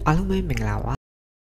အားလုံးပဲမင်္ဂလာပါ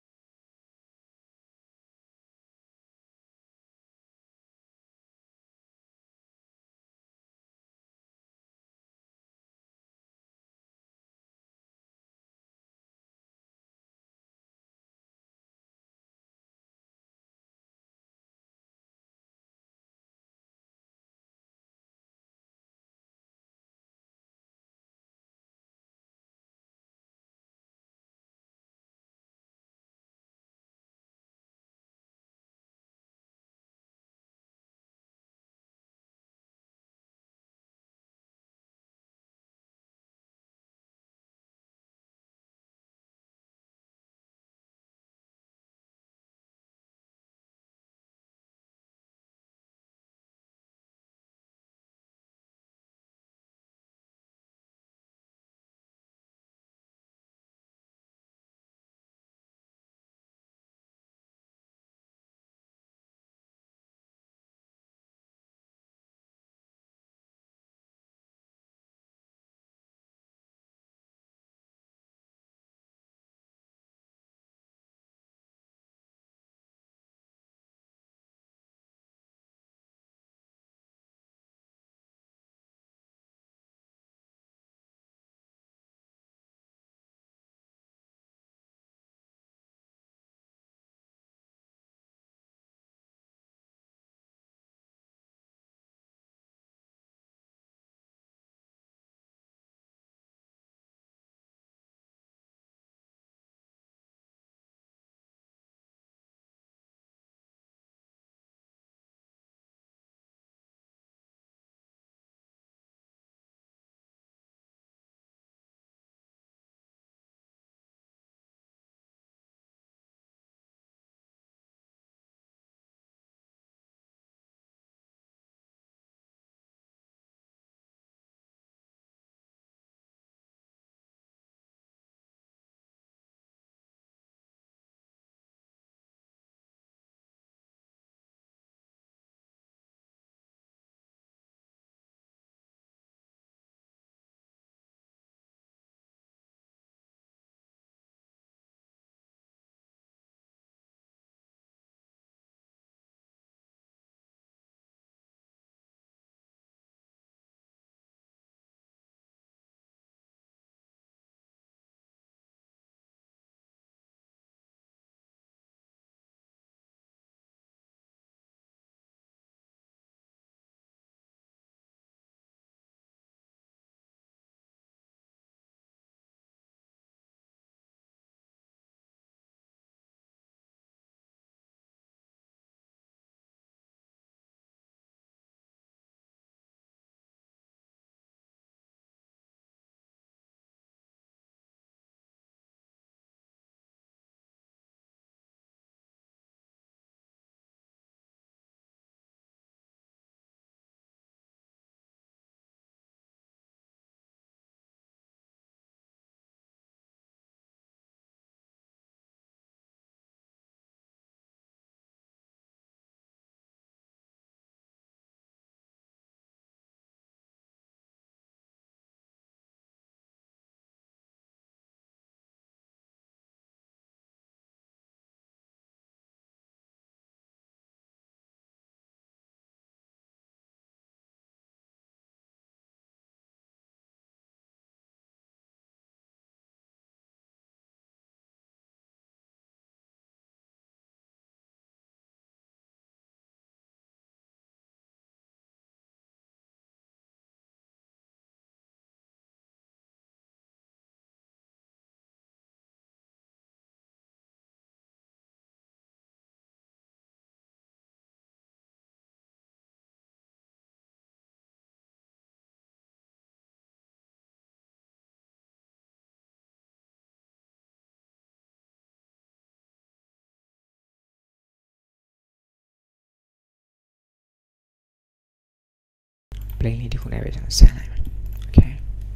plain လေးတစ်ခုနဲ့ပဲကျွန်တော်ဆက်လိုက်မယ် okay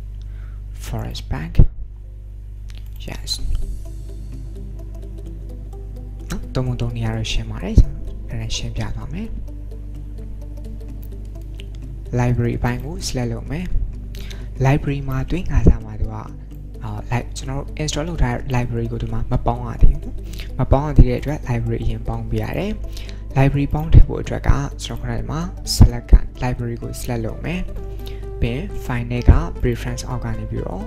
forest back yes နော်တုံးတုံးနေရာတော့ရှင်းပါတယ်ကျွန်တော်အဲ့ဒါရှင်းပြသွားမယ် library ဘိုင်းကို select လုပ်မယ် library မှာတွင်းခါစားမှာသူက like ကျွန်တော် install လုပ်ထားတဲ့ library ကိုဒီမှာမပေါင်းရသေးဘူးမပေါင်းရသေးတဲ့အတွက် library အရင်ပေါင်းပြရတယ် library ပေါင်းထည့်ဖို့အတွက်ကကျွန်တော်ခဏဒီမှာ select က library ကို select လုပ်မယ်ပြီး file နဲ့က preference အောက်ကနေပြီးတော့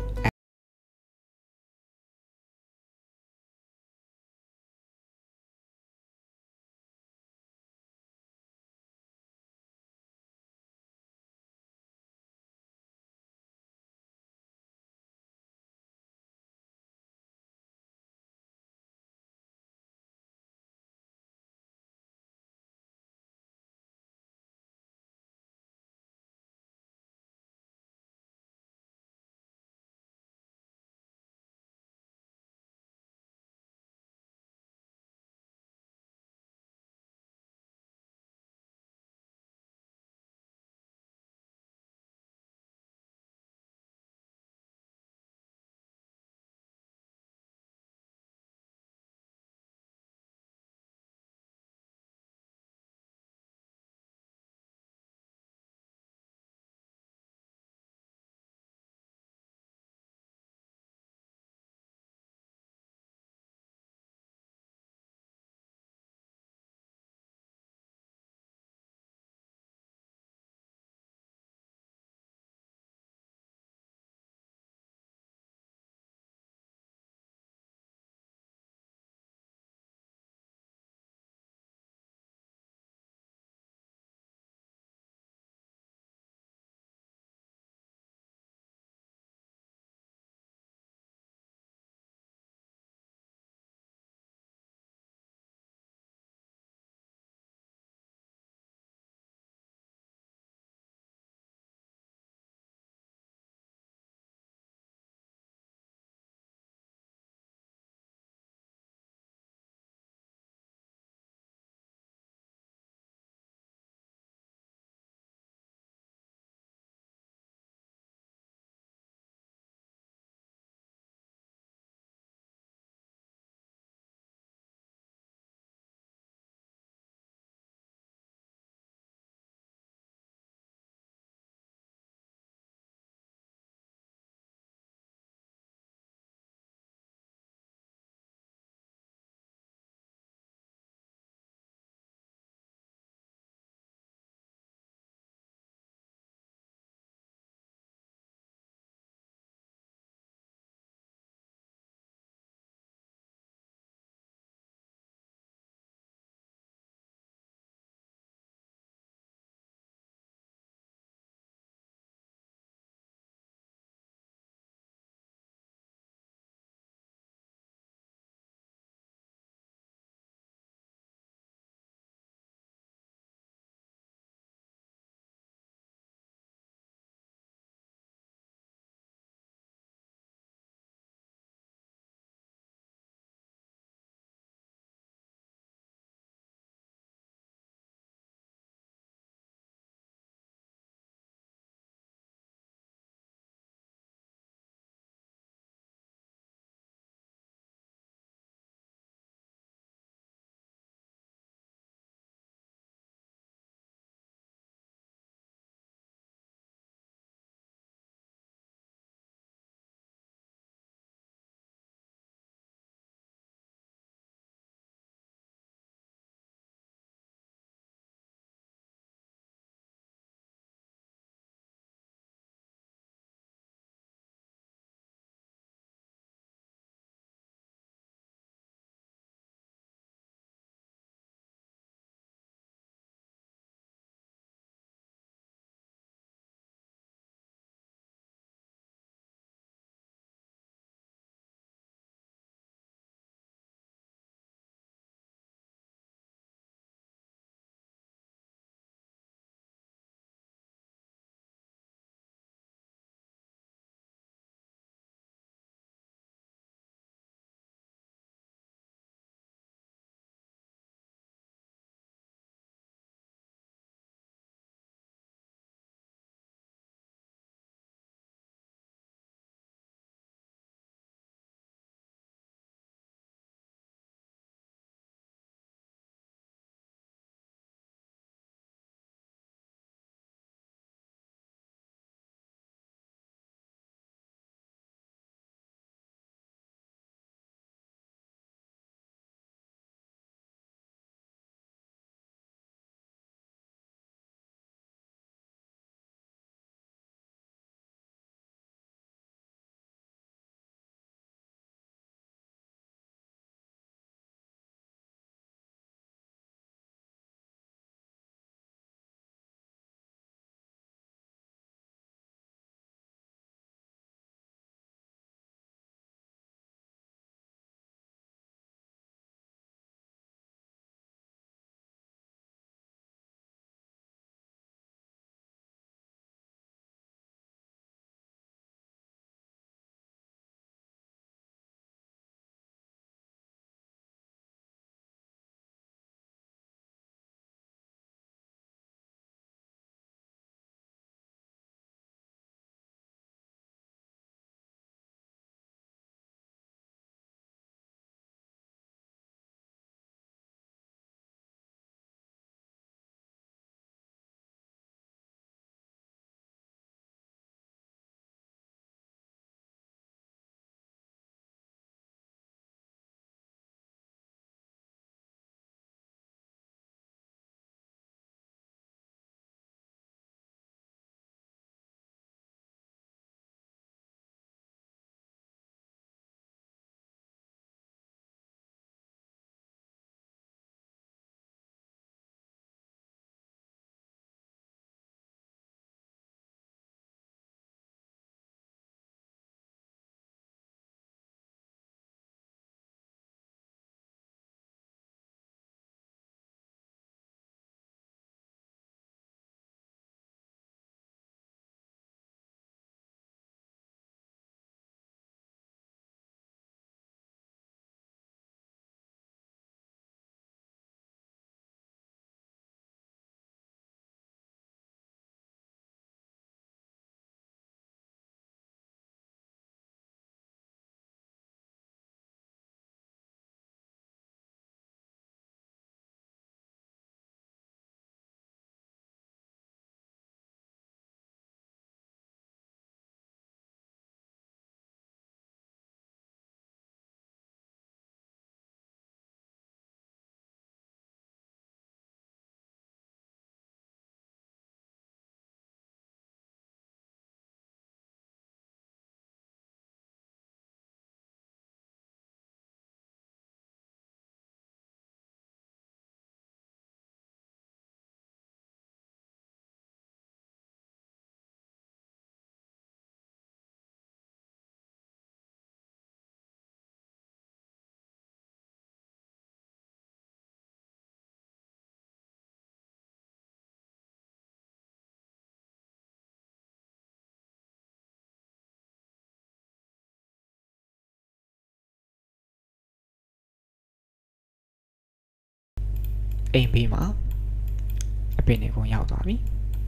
အိမ်ဘေးမှာအပင်တွေကုန်ရောက်သွားပြီ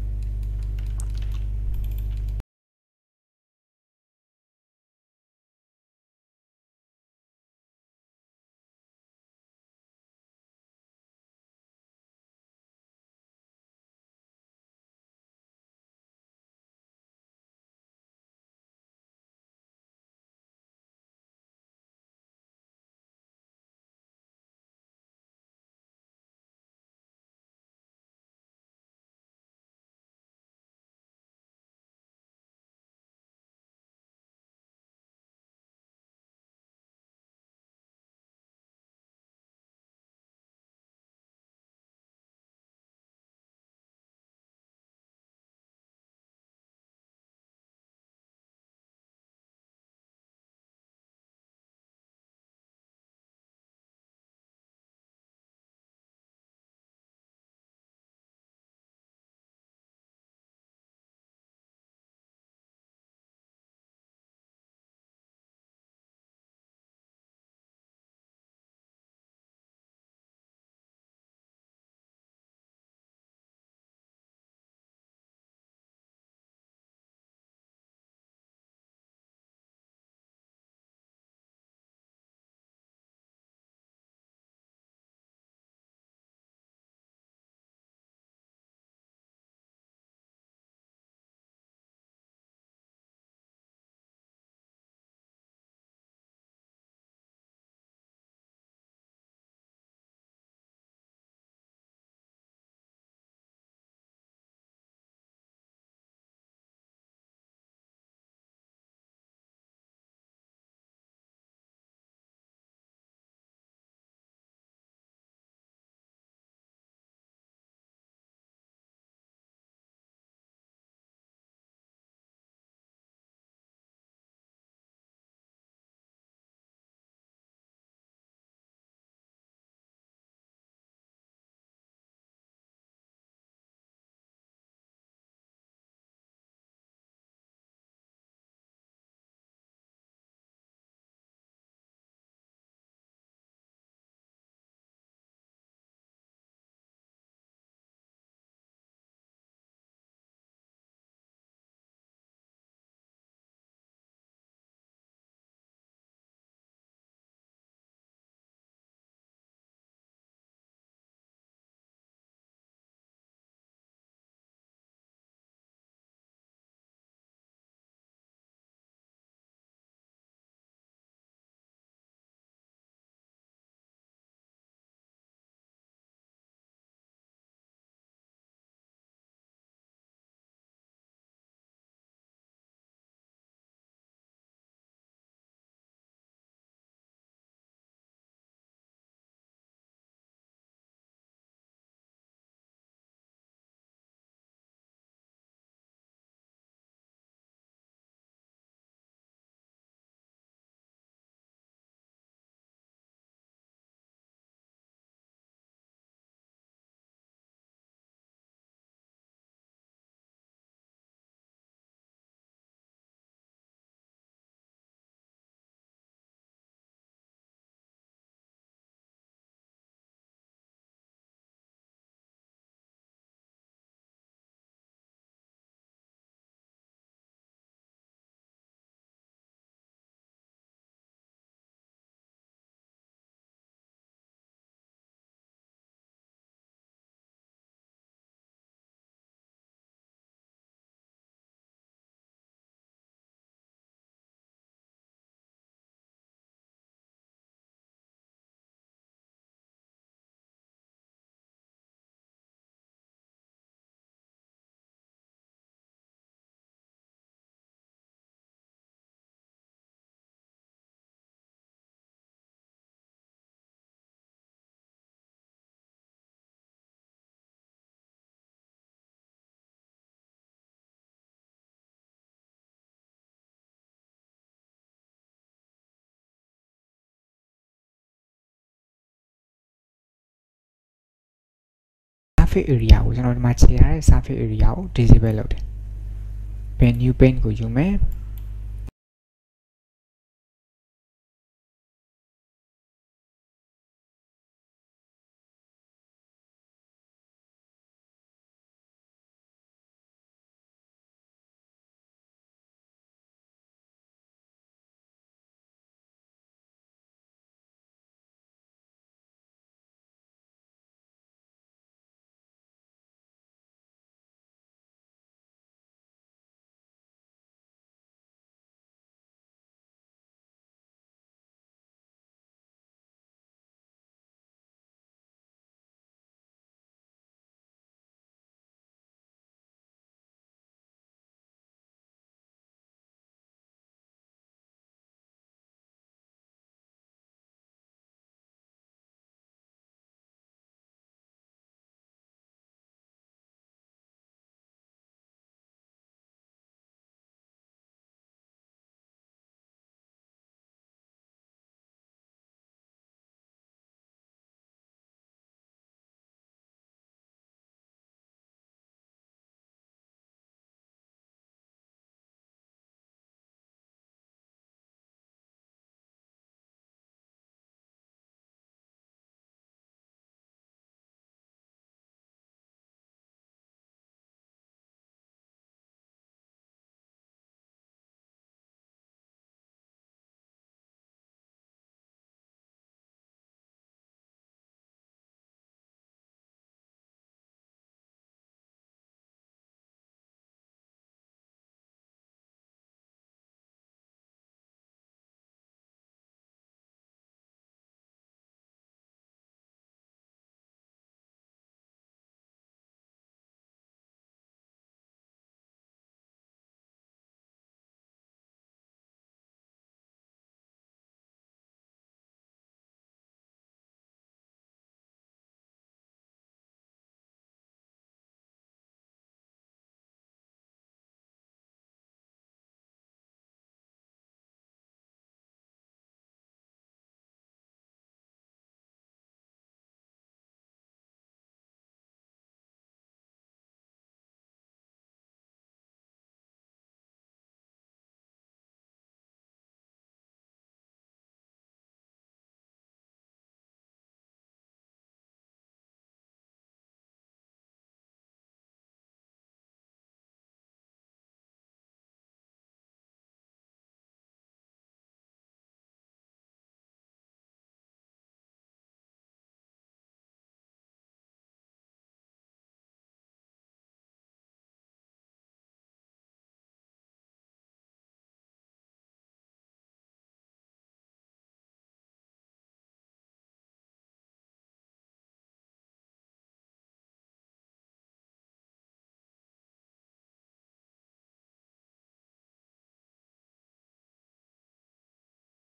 surface area ကိုကျွန်တော်ဒီမှာခြေထားတဲ့ surface area ကို disable လုပ်တယ် bin new paint ကိုယူမယ်